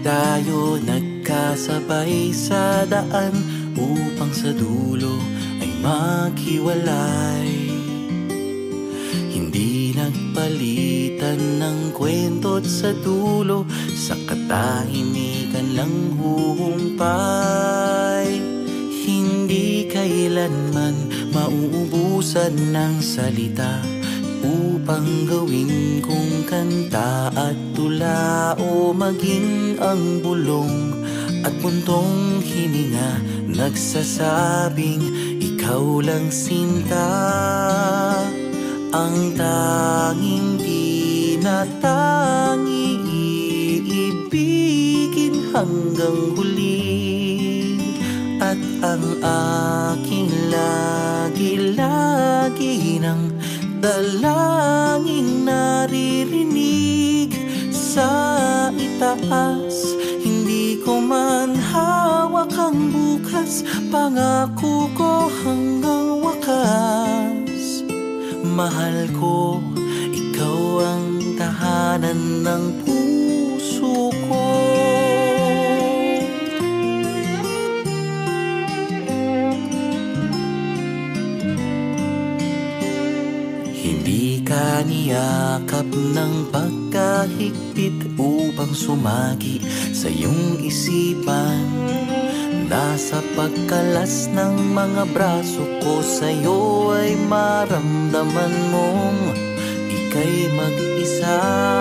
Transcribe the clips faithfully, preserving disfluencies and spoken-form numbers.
tayo nagkasabay sa daan upang sa dulo ay maghiwalay. Hindi nagpalitan ng kwento't sa dulo, sa katahimikan lang huhumpay. Hindi kailanman mauubusan ng salita upang gawin kong kanta at tula, o maging ang bulong at buntong hininga nagsasabing ikaw lang sinta, ang tanging tinatangi, iibigin hanggang huli. At ang aking lagi-lagi ng dalangin naririnig sa itaas. Hindi ko man hawak ang bukas, pangako ko hanggang wakas. Mahal ko, ikaw ang tahanan ng puso ko. Hindi ka niyakap ng pagkahigpit upang sumagi sa iyong isipan. Nasa pagkalas ng mga braso ko sa'yo ay maramdaman mong ika'y mag-isa.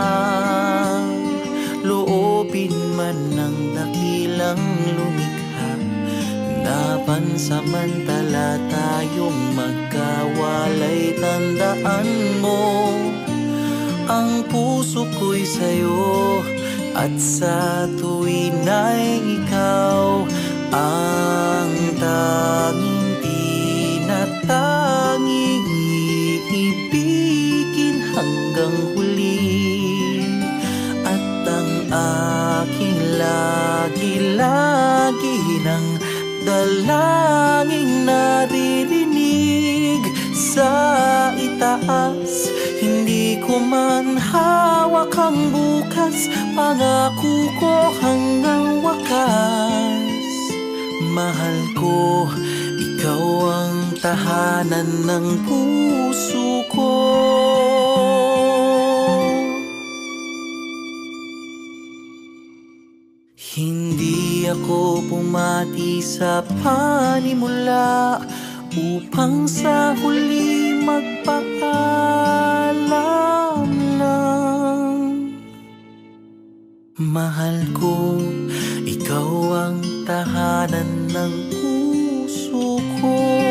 Loobin man ng dakilang lumikha na pansamantala tayong magkawalay. Tandaan mo, ang puso ko'y sa'yo, at sa tuwin ay ikaw ang tanging tinatanging, iibigin hanggang huli. At ang aking lagi-lagi ng dalangin naririnig sa itaas. Hindi ko man hawak ang bukas, pangako ko hanggang wakas. Mahal ko, ikaw ang tahanan ng puso ko. Hindi ako pumati sa panimula upang sa huli magpaalam lang. Mahal ko, ikaw ang tahanan ng puso ko.